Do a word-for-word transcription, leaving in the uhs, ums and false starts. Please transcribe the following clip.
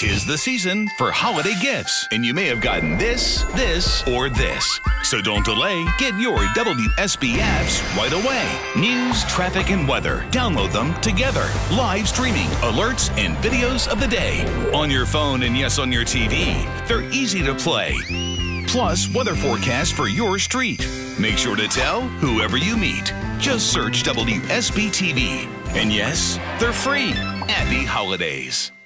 'Tis the season for holiday gifts, and you may have gotten this, this, or this. So don't delay. Get your W S B apps right away. News, traffic, and weather. Download them together. Live streaming, alerts, and videos of the day. On your phone and yes, on your T V. They're easy to play. Plus, weather forecast for your street. Make sure to tell whoever you meet. Just search W S B T V. And yes, they're free. Happy holidays.